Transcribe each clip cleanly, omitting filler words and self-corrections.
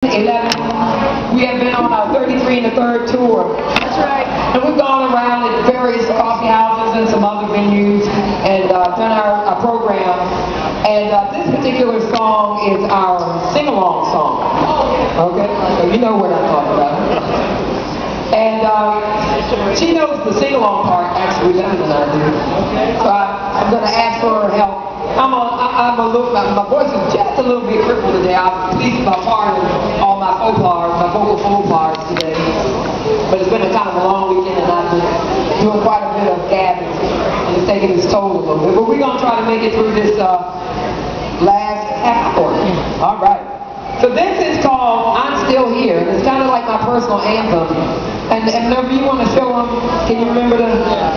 2011, we have been on our 33 and the third tour. That's right. And we've gone around at various coffee houses and some other venues and done our program. And this particular song is our sing-along song. Okay? So you know what I'm talking about. And she knows the sing-along part actually better than I do. So I'm going to ask for her help. My voice is just a little bit crippled today. Please pardon all my faux pas, my vocal faux pas today. But it's been a kind of a long weekend and I've been doing quite a bit of gabbing and it's taking its toll a little bit. But we're going to try to make it through this last half hour. All right. So this is called I'm Still Here. And it's kind of like my personal anthem. And whenever you want to show them, can you remember the...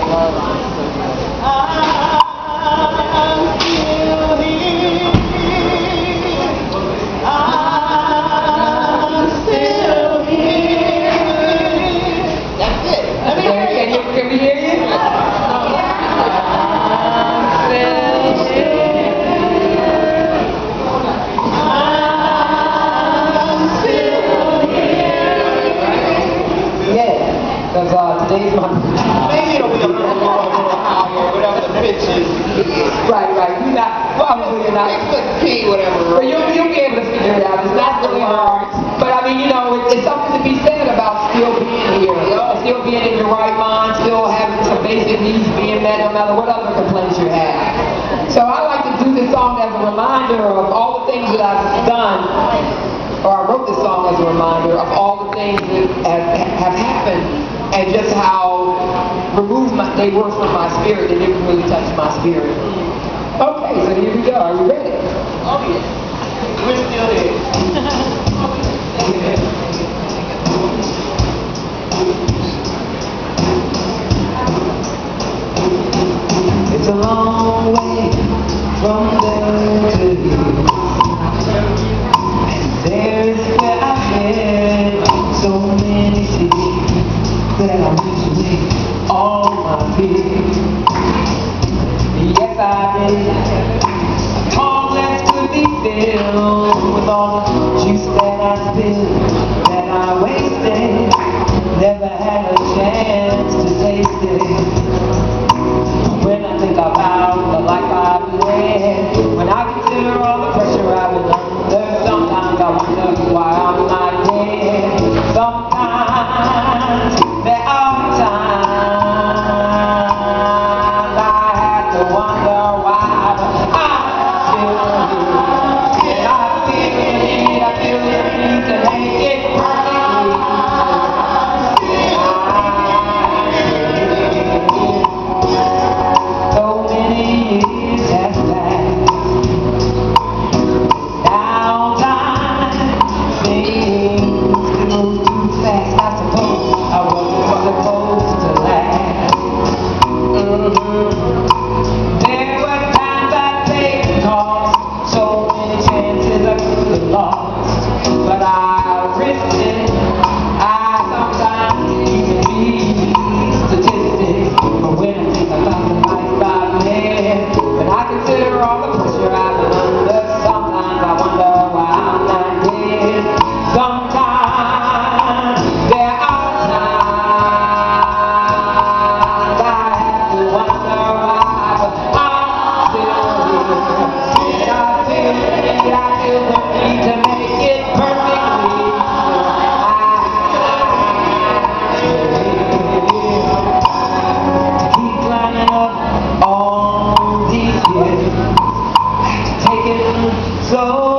Can we hear you? Because today's my maybe it'll be a little higher, whatever the pitch is. Right. You're not, probably you're not. Key, whatever. But you'll be able to figure it out. It's not really hard. But I mean, you know, it's something to be said about still being here. Still being in your right mind, still having some basic needs being met no matter what other complaints you have. So I like to do this song as a reminder of all the things that I've done, or I wrote this song as a reminder of all the things that have happened and just how removed they were from my spirit. They didn't really touch my spirit. Okay, so here we go. Are you ready? Oh yeah. We're still here. It's a long way from there to here. And there's where I've been so many cities that I wish away all my fears. Yes, I did. A tall glass could be filled with all the juice that I spilled, that I wasted. Never had a chance to taste it. When I think about the life I've led, when I consider all the pressure I've been under, sometimes I wonder why I'm not dead. Sometimes there are times I have to wonder why, but I'm still here. And I feel the need to make it perfectly. So